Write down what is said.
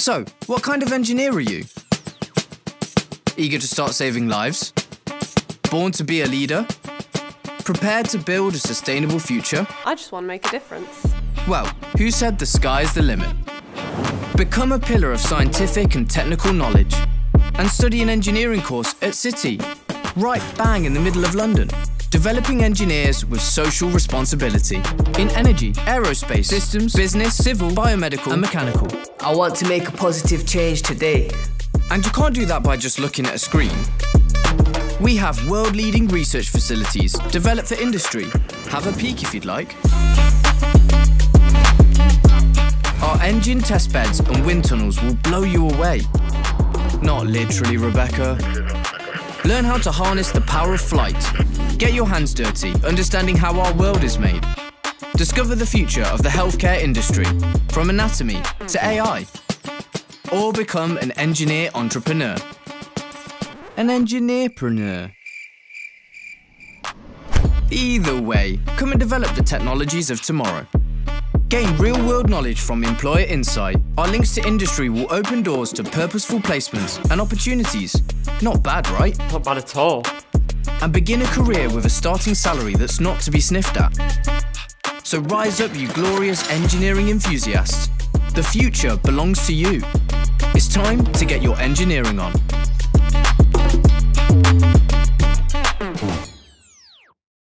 So, what kind of engineer are you? Eager to start saving lives? Born to be a leader? Prepared to build a sustainable future? I just want to make a difference. Well, who said the sky's the limit? Become a pillar of scientific and technical knowledge and study an engineering course at City, right bang in the middle of London. Developing engineers with social responsibility in energy, aerospace, systems, business, civil, biomedical and mechanical. I want to make a positive change today. And you can't do that by just looking at a screen. We have world-leading research facilities developed for industry. Have a peek if you'd like. Our engine test beds and wind tunnels will blow you away. Not literally, Rebecca. Learn how to harness the power of flight. Get your hands dirty, understanding how our world is made. Discover the future of the healthcare industry, from anatomy to AI. Or become an engineer entrepreneur. An engineerpreneur. Either way, come and develop the technologies of tomorrow. Gain real-world knowledge from Employer Insight. Our links to industry will open doors to purposeful placements and opportunities. Not bad, right? Not bad at all. And begin a career with a starting salary that's not to be sniffed at. So rise up, you glorious engineering enthusiasts. The future belongs to you. It's time to get your engineering on.